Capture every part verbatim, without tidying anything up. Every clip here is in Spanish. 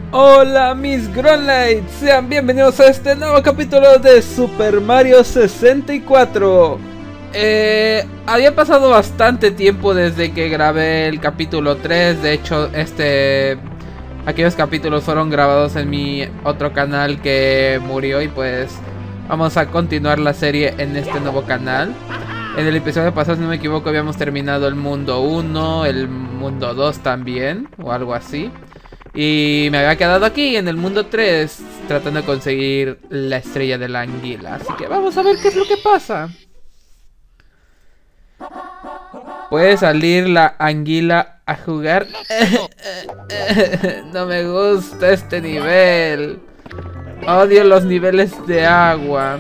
Hola mis Grunlights, sean bienvenidos a este nuevo capítulo de Super Mario sesenta y cuatro. eh, Había pasado bastante tiempo desde que grabé el capítulo tres. De hecho, este aquellos capítulos fueron grabados en mi otro canal que murió. Y pues vamos a continuar la serie en este nuevo canal. En el episodio pasado, si no me equivoco, habíamos terminado el mundo uno, el mundo dos también, o algo así. Y me había quedado aquí en el mundo tres tratando de conseguir la estrella de la anguila. Así que vamos a ver qué es lo que pasa. ¿Puede salir la anguila a jugar? No me gusta este nivel. Odio los niveles de agua.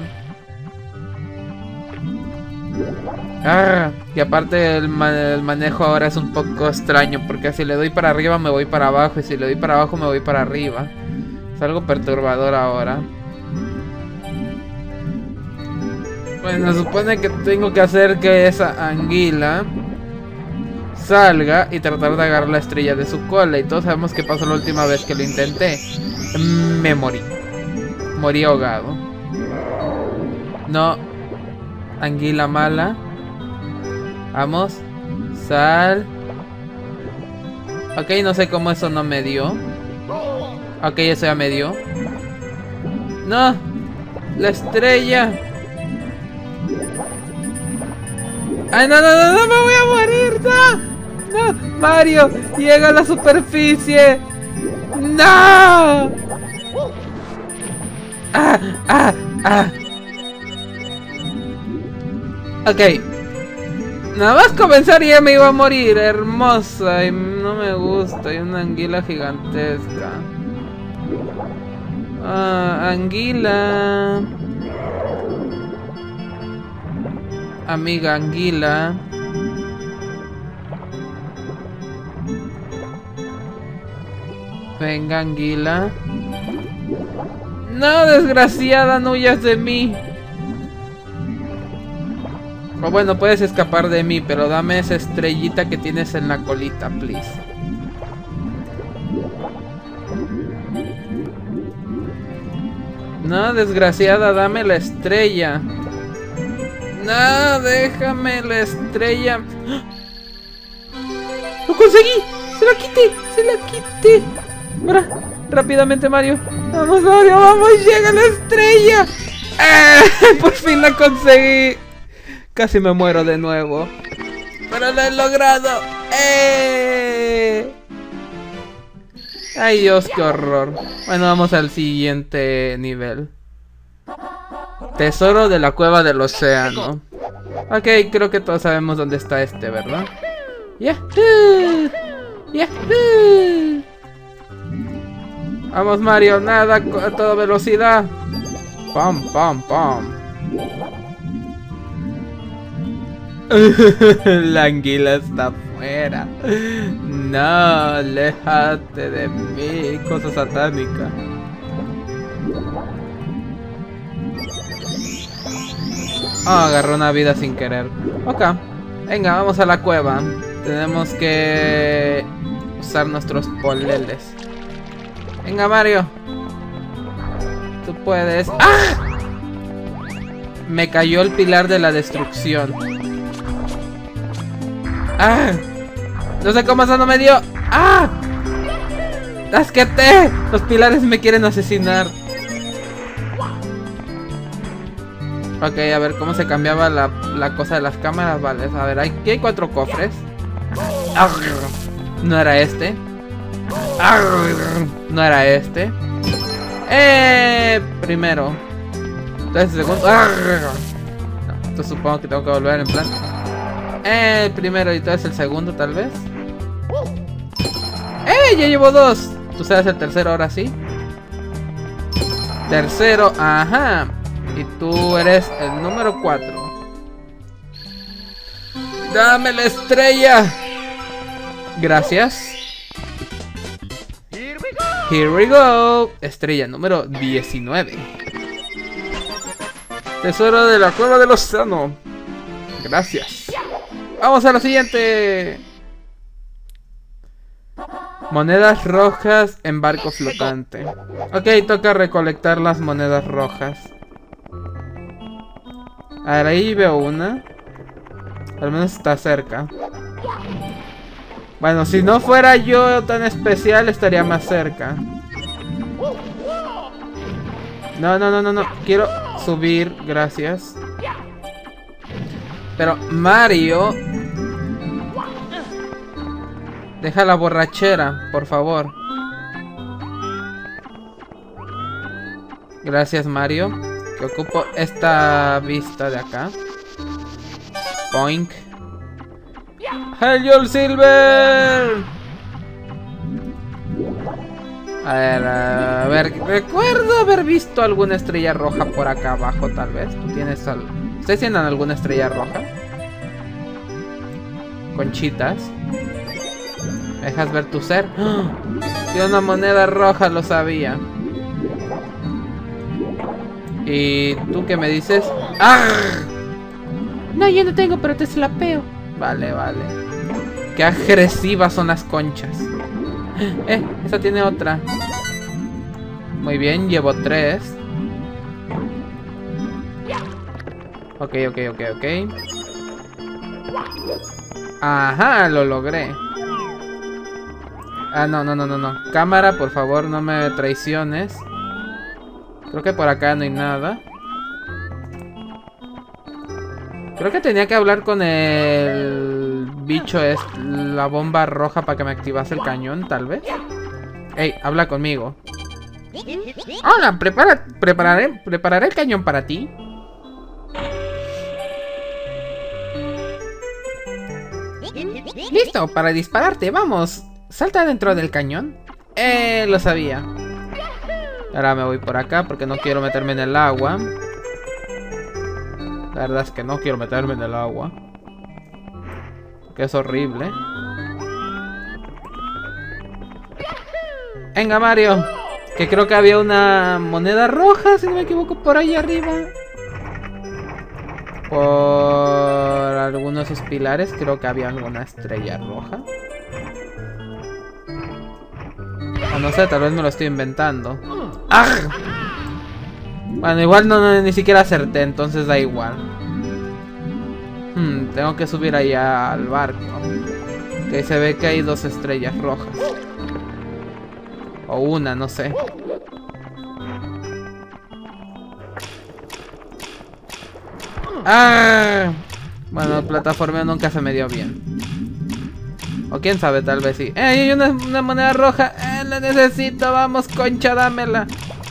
Ah, y aparte el, man el manejo ahora es un poco extraño, porque si le doy para arriba me voy para abajo, y si le doy para abajo me voy para arriba. Es algo perturbador ahora. Bueno, se supone que tengo que hacer que esa anguila salga y tratar de agarrar la estrella de su cola. Y todos sabemos qué pasó la última vez que lo intenté. Me morí. Morí ahogado. No. Anguila mala. Vamos. Sal. Ok, no sé cómo eso no me dio. Ok, eso ya me dio. No. La estrella. Ay, no, no, no, no, me voy a morir. No. No. Mario, llega a la superficie. No. Ah, ah, ah. Ok. Nada más comenzar y ya me iba a morir. Hermosa. Y no me gusta. Hay una anguila gigantesca. Ah, anguila. Amiga anguila. Venga, anguila. No, desgraciada, no huyas de mí. O bueno, puedes escapar de mí, pero dame esa estrellita que tienes en la colita, please. No, desgraciada, dame la estrella. No, déjame la estrella. ¡Lo conseguí! ¡Se la quité! ¡Se la quité! Ahora, rápidamente, Mario. ¡Vamos, Mario! ¡Vamos! ¡Llega la estrella! ¡Ah! ¡Por fin la conseguí! Casi me muero de nuevo. ¡Pero lo he logrado! ¡Eh! ¡Ay, Dios, qué horror! Bueno, vamos al siguiente nivel. Tesoro de la cueva del océano. Ok, creo que todos sabemos dónde está este, ¿verdad? ¡Yahoo! ¡Yahoo! Vamos, Mario, nada a toda velocidad. ¡Pam, pam, pam! La anguila está afuera. No, aléjate de mí, cosa satánica. Oh, agarró una vida sin querer. Ok, venga, vamos a la cueva. Tenemos que usar nuestros poleles. Venga, Mario. Tú puedes. ¡Ah! Me cayó el pilar de la destrucción. ¡Ah! No sé cómo eso no me dio. ¡Ah! ¡Asquete! Los pilares me quieren asesinar. Ok, a ver cómo se cambiaba la, la cosa de las cámaras. Vale, a ver, aquí hay cuatro cofres. No era este. No era este. Eh, primero. Entonces, segundo. No, entonces supongo que tengo que volver en plan. Eh, primero y entonces el segundo, tal vez. ¡Eh! Ya llevo dos. Tú sabes el tercero ahora sí. Tercero, ajá. Y tú eres el número cuatro. ¡Dame la estrella! Gracias. Here we go. Estrella número diecinueve. Tesoro de la cueva del océano. Gracias. Vamos a la siguiente. Monedas rojas en barco flotante. Ok, toca recolectar las monedas rojas. A ver, ahí veo una. Al menos está cerca. Bueno, si no fuera yo tan especial, estaría más cerca. No, no, no, no, no. Quiero subir, gracias. Pero Mario... Deja la borrachera, por favor. Gracias, Mario. Que ocupo esta vista de acá. Boink. ¡Heliol Silver! A ver, a ver. Recuerdo haber visto alguna estrella roja por acá abajo, tal vez. ¿Tú tienes al... ¿Ustedes tienen alguna estrella roja? Conchitas. ¿Dejas ver tu ser? ¡Oh! Tiene una moneda roja, lo sabía. ¿Y tú qué me dices? ¡Ah! No, yo no tengo, pero te slapeo. Vale, vale. Qué agresivas son las conchas. Eh, esa tiene otra. Muy bien, llevo tres. Ok, ok, ok, ok. Ajá, lo logré. Ah, no, no, no, no, no. Cámara, por favor, no me traiciones. Creo que por acá no hay nada. Creo que tenía que hablar con el bicho, es la bomba roja para que me activase el cañón, tal vez. Ey, habla conmigo. Hola, prepara, prepararé, prepararé el cañón para ti. Listo, para dispararte, vamos. Salta dentro del cañón. Eh, lo sabía. Ahora me voy por acá porque no quiero meterme en el agua. La verdad es que no quiero meterme en el agua. Que es horrible. Venga, Mario. Que creo que había una moneda roja, si no me equivoco, por ahí arriba. Por algunos de esos pilares creo que había alguna estrella roja. O no sé, tal vez me lo estoy inventando. ¡Ah! Bueno, igual no, no ni siquiera acerté, entonces da igual. Hmm, tengo que subir allá al barco. Que se ve que hay dos estrellas rojas. O una, no sé. ¡Ah! Bueno, el plataformeo nunca se me dio bien. O quién sabe, tal vez sí. ¡Eh, hay una, una moneda roja! ¡Eh, la necesito! ¡Vamos, concha, dámela!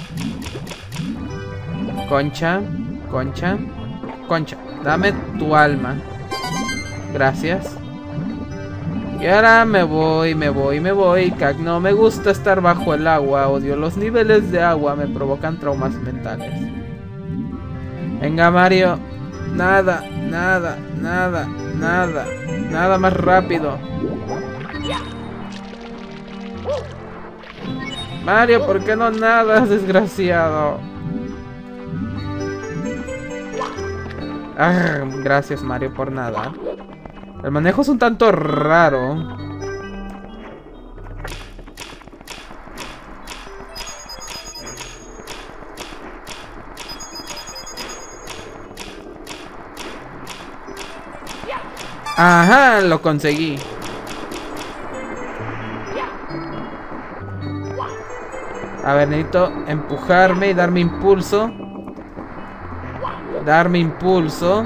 Concha, concha, concha. Dame tu alma. Gracias. Y ahora me voy, me voy, me voy. Cac, no me gusta estar bajo el agua. Odio los niveles de agua. Me provocan traumas mentales. Venga, Mario. Nada, nada, nada, nada. Nada más rápido. Mario, ¿por qué no nadas, desgraciado? Ah, gracias, Mario, por nada. El manejo es un tanto raro. Ajá, lo conseguí. A ver, necesito empujarme y darme impulso. Darme impulso.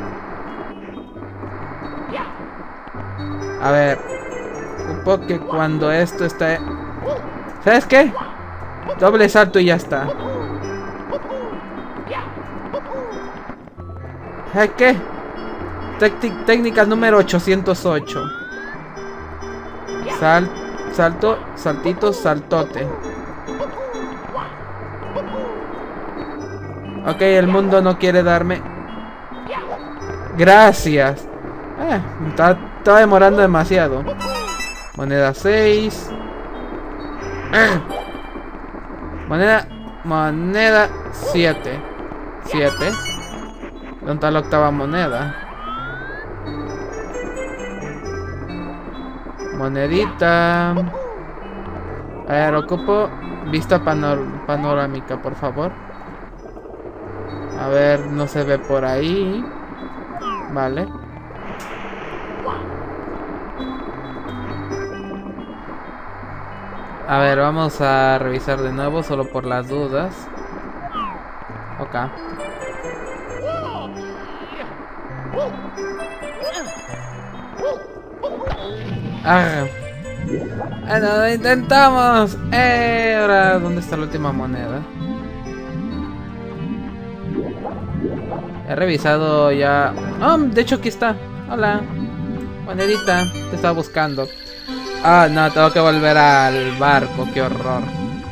A ver. Supongo que cuando esto está... ¿Sabes qué? Doble salto y ya está. ¿Sabes qué? Tec- técnica número ochocientos ocho. Sal, salto, saltito, saltote. Ok, el mundo no quiere darme. Gracias. Eh, está, está demorando demasiado. Moneda seis. Eh. Moneda. Moneda siete. siete. ¿Dónde está la octava moneda? Monedita. A ver, ocupo vista panor panorámica, por favor. A ver, no se ve por ahí. Vale. A ver, vamos a revisar de nuevo, solo por las dudas. Ok. Ah. Bueno, lo intentamos. Eh, ahora, ¿dónde está la última moneda? He revisado ya. Oh, de hecho aquí está. Hola. Monedita. Te estaba buscando. Ah, no, tengo que volver al barco. Qué horror.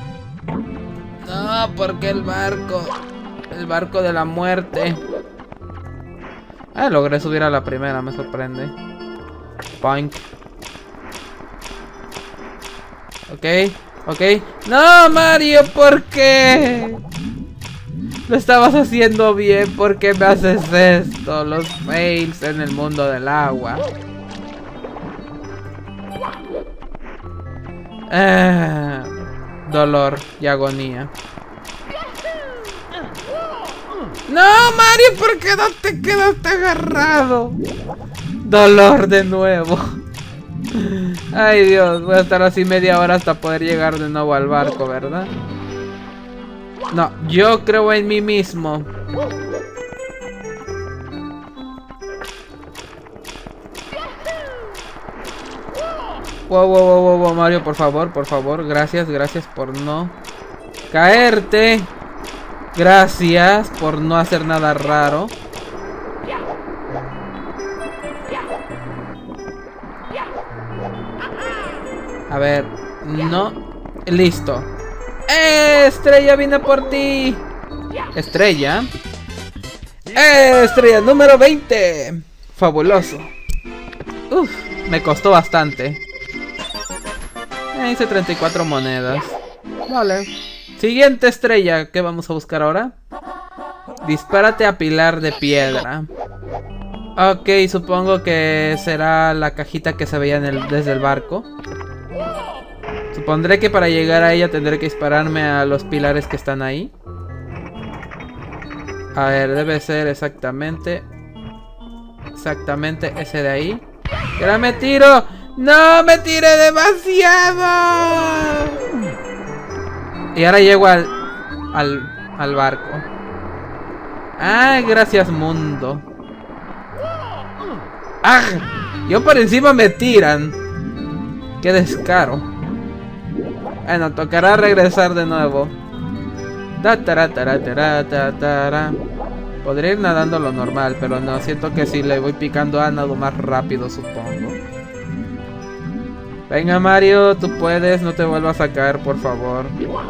No, porque el barco. El barco de la muerte. Ah, logré subir a la primera, me sorprende. Point. Ok, ok. No, Mario, ¿por qué? Lo estabas haciendo bien, ¿por qué me haces esto? Los fails en el mundo del agua. Ah, dolor y agonía. No, Mario, ¿por qué no te quedaste agarrado? Dolor de nuevo. Ay, Dios, voy a estar así media hora hasta poder llegar de nuevo al barco, ¿verdad? No, yo creo en mí mismo. Wow, wow, wow, wow, wow, Mario, por favor, por favor. Gracias, gracias por no caerte. Gracias por no hacer nada raro. A ver, no. Listo. ¡Eh, Estrella, vine por ti! Estrella. ¡Eh, Estrella número veinte! Fabuloso. Uf, me costó bastante. Eh, hice treinta y cuatro monedas. Vale. Siguiente estrella. ¿Qué vamos a buscar ahora? Dispárate a pilar de piedra. Ok, supongo que será la cajita que se veía en el, desde el barco. Supondré que para llegar a ella tendré que dispararme a los pilares que están ahí. A ver, debe ser exactamente Exactamente ese de ahí. ¡Y ahora me tiro! ¡No, me tiré demasiado! Y ahora llego al Al, al barco. ¡Ah, gracias, mundo! ¡Ah! Yo por encima me tiran. ¡Qué descaro! Bueno, tocará regresar de nuevo. Ta, tara, tara, tara, tara, tara. Podría ir nadando lo normal, pero no, siento que si le voy picando a nado más rápido, supongo. Venga, Mario, tú puedes, no te vuelvas a caer, por favor.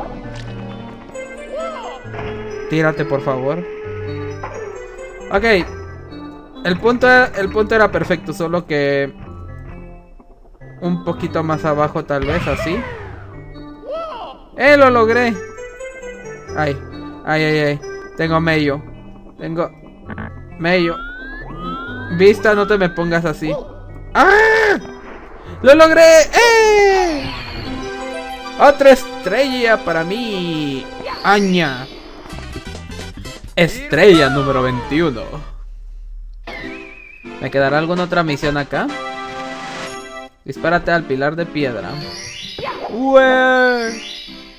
Tírate, por favor. Ok. El punto, el punto era perfecto, solo que un poquito más abajo, tal vez, así. ¡Eh, lo logré! Ay, ay, ay, ay. Tengo mello. Tengo mello. Vista, no te me pongas así. ¡Ah! ¡Lo logré! ¡Eh! ¡Otra estrella para mí! ¡Aña! Estrella número veintiuno. ¿Me quedará alguna otra misión acá? Dispárate al pilar de piedra. ¡Ué!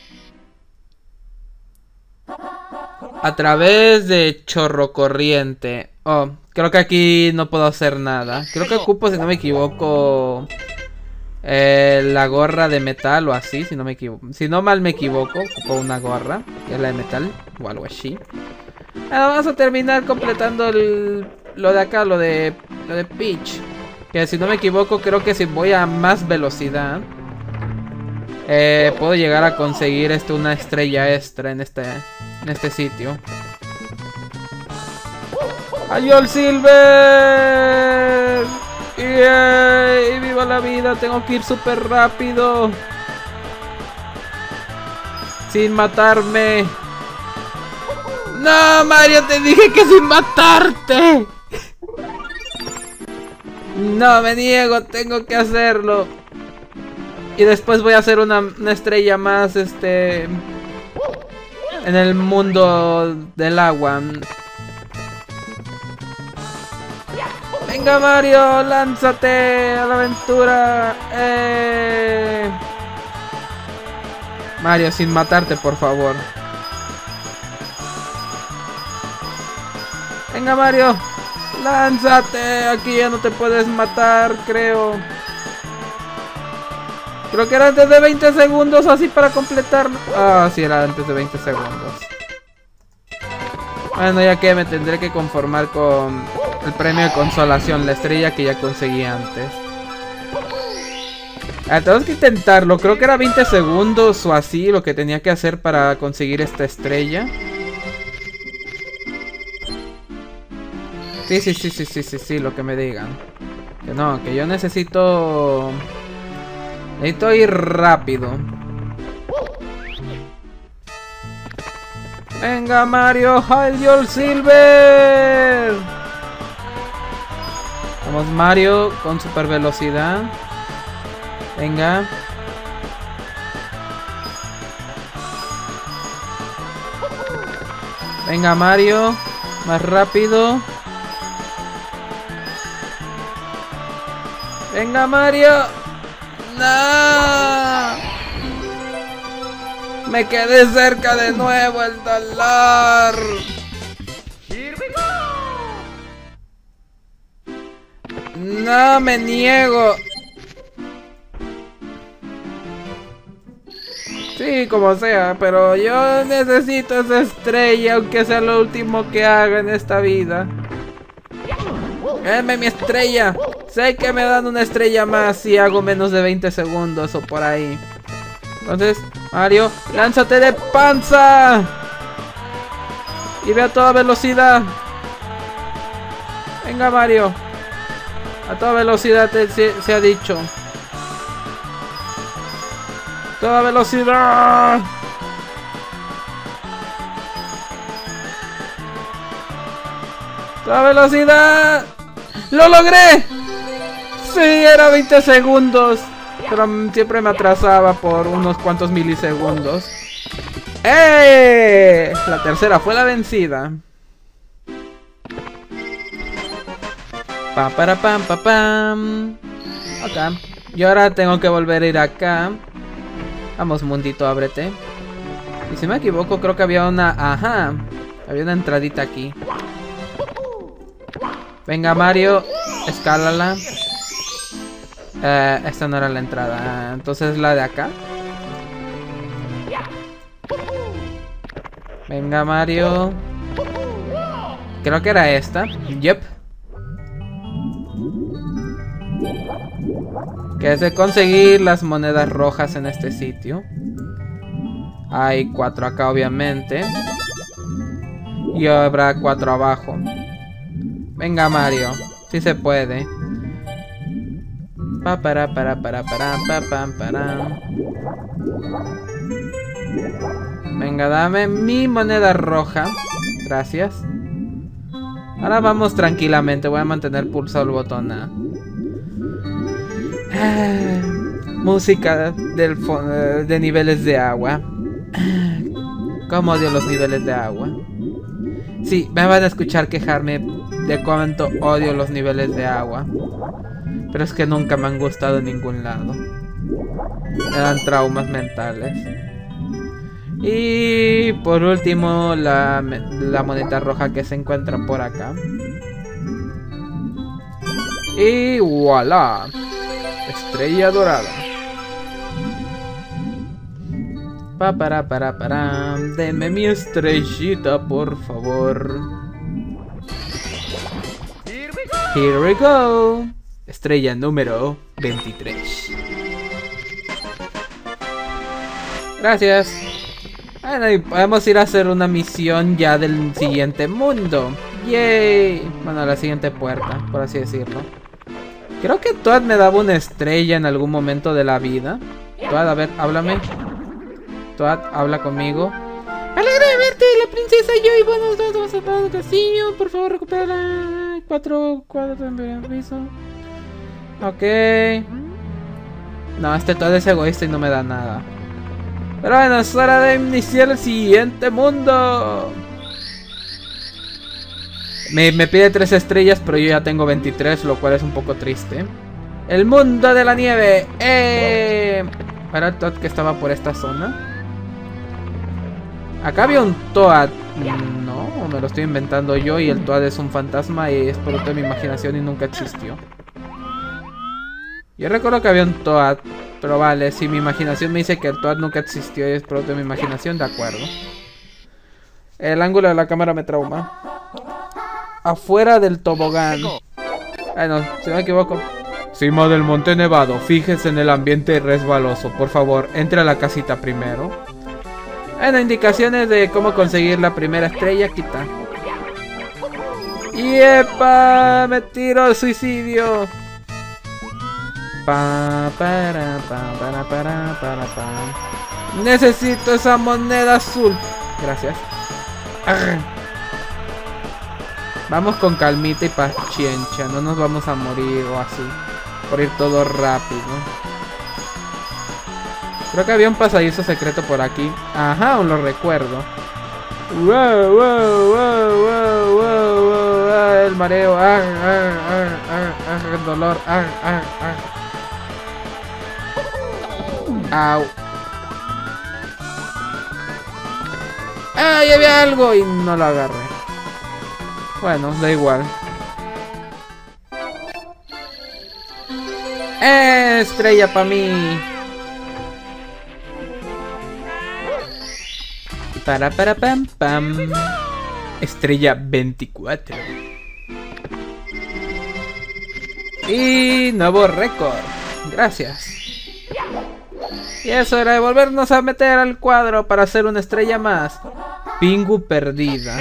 A través de chorro corriente. Oh, creo que aquí no puedo hacer nada. Creo que ocupo, si no me equivoco, eh, la gorra de metal o así, si no me equivoco. Si no mal me equivoco, ocupo una gorra, que es la de metal, o algo así. Ahora vamos a terminar completando el, lo de acá, lo de, lo de Peach. Que si no me equivoco, creo que si voy a más velocidad, eh, puedo llegar a conseguir este, una estrella extra en este... en este sitio. ¡Ayol Silver! ¡Yay! ¡Viva la vida! Tengo que ir súper rápido, sin matarme. ¡No, Mario! Te dije que sin matarte. No, me niego. Tengo que hacerlo. Y después voy a hacer una, una estrella más, este... en el mundo del agua. Venga Mario, lánzate a la aventura. Eh... Mario, sin matarte, por favor. Venga Mario, lánzate. Aquí ya no te puedes matar, creo. Creo que era antes de veinte segundos así para completarlo. Ah, sí, era antes de veinte segundos. Bueno, ya que me tendré que conformar con el premio de consolación, la estrella que ya conseguí antes. Ah, tenemos que intentarlo. Creo que era veinte segundos o así lo que tenía que hacer para conseguir esta estrella. Sí, sí, sí, sí, sí, sí, sí, lo que me digan. Que no, que yo necesito... Necesito ir rápido. Venga Mario, Hylial Silver. Vamos Mario con super velocidad. Venga. Venga Mario, más rápido. Venga Mario. ¡No! Me quedé cerca de nuevo el dolor. No me niego. Sí, como sea, pero yo necesito esa estrella, aunque sea lo último que haga en esta vida. Denme mi estrella. Sé que me dan una estrella más si hago menos de veinte segundos o por ahí. Entonces, Mario, lánzate de panza. Y ve a toda velocidad. Venga Mario. A toda velocidad te, se, se ha dicho. Toda velocidad. Toda velocidad. ¡Lo logré! Sí, era veinte segundos. Pero siempre me atrasaba por unos cuantos milisegundos. ¡Eh! La tercera fue la vencida. Pam, para, pam, pam, pam. Acá. Y ahora tengo que volver a ir acá. Vamos, mundito, ábrete. Y si me equivoco, creo que había una... Ajá. Había una entradita aquí. Venga, Mario. Escálala. Eh, esta no era la entrada. Entonces la de acá. Venga, Mario. Creo que era esta. Yep. Que es de conseguir las monedas rojas en este sitio. Hay cuatro acá, obviamente. Y habrá cuatro abajo. Venga, Mario. Si se puede. Pa para para para para pa pam para. Venga, dame mi moneda roja. Gracias. Ahora vamos tranquilamente. Voy a mantener pulsado el botón A. Ah, música del de niveles de agua. Cómo odio los niveles de agua. Sí, me van a escuchar quejarme de cuánto odio los niveles de agua. Pero es que nunca me han gustado en ningún lado. Me dan traumas mentales. Y por último, la, la moneda roja que se encuentra por acá. Y voilà. Estrella dorada. Pa para para para. Deme mi estrellita, por favor. Here we go. Estrella número veintitrés. Gracias. Bueno, y podemos ir a hacer una misión ya del siguiente mundo. Yay. Bueno, la siguiente puerta, por así decirlo. Creo que Toad me daba una estrella en algún momento de la vida. Toad, a ver, háblame. Toad, habla conmigo. Me alegra de verte, la princesa y yo y bueno, todos vamos al castillo. Por favor, recupera cuatro cuadros en piso. Ok. No, este todo es egoísta y no me da nada. Pero bueno, es hora de iniciar el siguiente mundo. Me, me pide tres estrellas, pero yo ya tengo veintitrés, lo cual es un poco triste. El mundo de la nieve. ¡Eh! ¿Era el Toad que estaba por esta zona? Acá había un Toad. No, me lo estoy inventando yo y el Toad es un fantasma y es producto de mi imaginación y nunca existió. Yo recuerdo que había un Toad, pero vale, si mi imaginación me dice que el Toad nunca existió y es producto de mi imaginación, de acuerdo. El ángulo de la cámara me trauma. Afuera del tobogán. Ay no, si no me equivoco. Cima del monte nevado, fíjese en el ambiente resbaloso. Por favor, entre a la casita primero. Bueno, indicaciones de cómo conseguir la primera estrella, aquí está. ¡Yepa! Me tiro al suicidio. Pa, para, pa, para, para, para, pa. Necesito esa moneda azul. Gracias. Arr. Vamos con calmita y paciencia. No nos vamos a morir o así. Por ir todo rápido. Creo que había un pasadizo secreto por aquí. Ajá, aún lo recuerdo. Wow, wow, wow, wow, wow, wow. Ah, el mareo. Ah, ah, ah, ah, ah, el dolor. Ah, ah, ah. Au. ¡Ay, había algo! Y no lo agarré. Bueno, da igual. ¡Eh, estrella para mí! Para para pam pam. Estrella veinticuatro. Y nuevo récord. Gracias. Y eso era de volvernos a meter al cuadro para hacer una estrella más. Pingu perdida.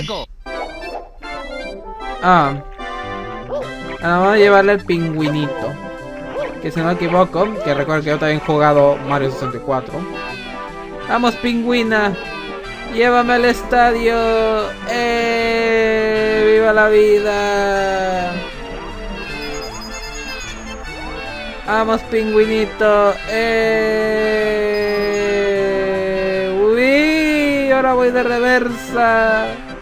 Ah. Vamos a llevarle el pingüinito. Que si no me equivoco, que recuerdo que yo también he jugado Mario sesenta y cuatro. Vamos, pingüina. Llévame al estadio. ¡Eh! ¡Viva la vida! Vamos, pingüinito. ¡Eh! ¡Uy! Ahora voy de reversa.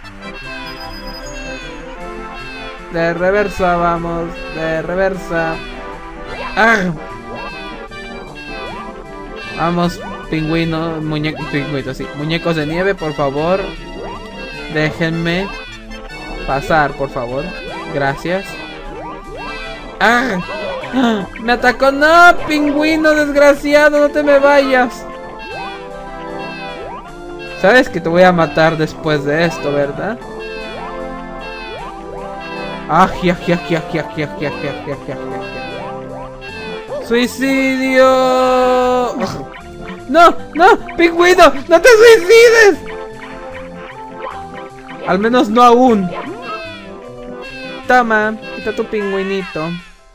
De reversa, vamos. De reversa. ¡Ah! Vamos, pingüino, muñeco, pingüino, sí. Muñecos de nieve, por favor. Déjenme pasar, por favor. Gracias. ¡Ah! ¡Ah! ¡Me atacó! ¡No! ¡Pingüino desgraciado! ¡No te me vayas! Sabes que te voy a matar después de esto, ¿verdad? ¡Ah! ¡Ya, ya, ya, ya, ya, ya, ya, ya, ya! ¡Suicidio! ¡No! ¡No! ¡Pingüino! ¡No te suicides! Al menos no aún. Toma, quita tu pingüinito.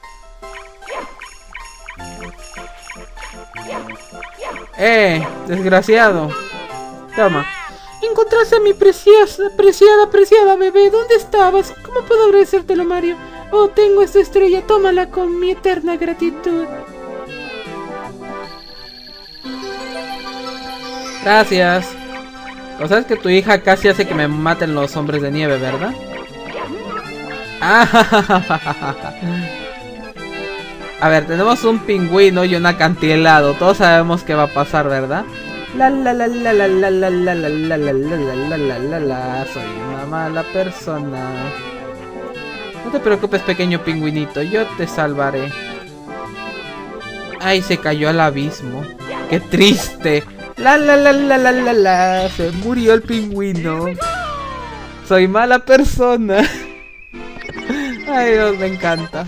¡Eh! Desgraciado. Toma. Encontraste a mi preciosa, preciada, preciada bebé. ¿Dónde estabas? ¿Cómo puedo agradecértelo, Mario? Oh, tengo esta estrella. Tómala con mi eterna gratitud. Gracias. O sabes que tu hija casi hace que me maten los hombres de nieve, ¿verdad? A ver, tenemos un pingüino y un acantilado. Todos sabemos qué va a pasar, ¿verdad? La la la la la la la la la la la la la la la la. Soy una mala persona. No te preocupes, pequeño pingüinito, yo te salvaré. Ay, se cayó al abismo. Qué triste. La la la la la la la. Se murió el pingüino. Soy mala persona. Ay, Dios, me encanta.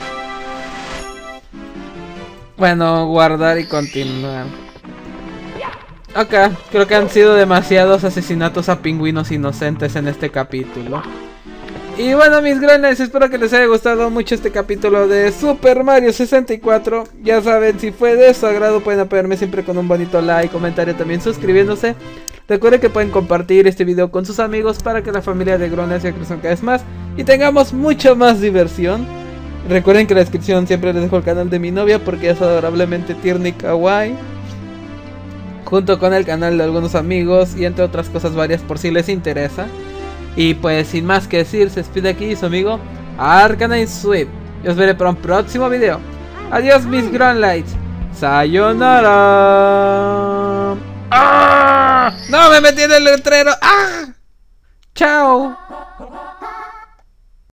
Bueno, guardar y continuar. Ok, creo que han sido demasiados asesinatos a pingüinos inocentes en este capítulo. Y bueno, mis grandes, espero que les haya gustado mucho este capítulo de Super Mario sesenta y cuatro. Ya saben, si fue de su agrado pueden apoyarme siempre con un bonito like, comentario, también suscribiéndose. Recuerden que pueden compartir este video con sus amigos para que la familia de Grone sea crezca cada vez más y tengamos mucha más diversión. Recuerden que en la descripción siempre les dejo el canal de mi novia porque es adorablemente tierna y kawaii, junto con el canal de algunos amigos y entre otras cosas varias por si les interesa. Y pues sin más que decir, se despide aquí su amigo Arcanine Swift. Y os veré para un próximo video. Adiós mis Grunlights. Sayonara. ¡Ah! ¡No me metí en el letrero! ¡Ah! ¡Chao!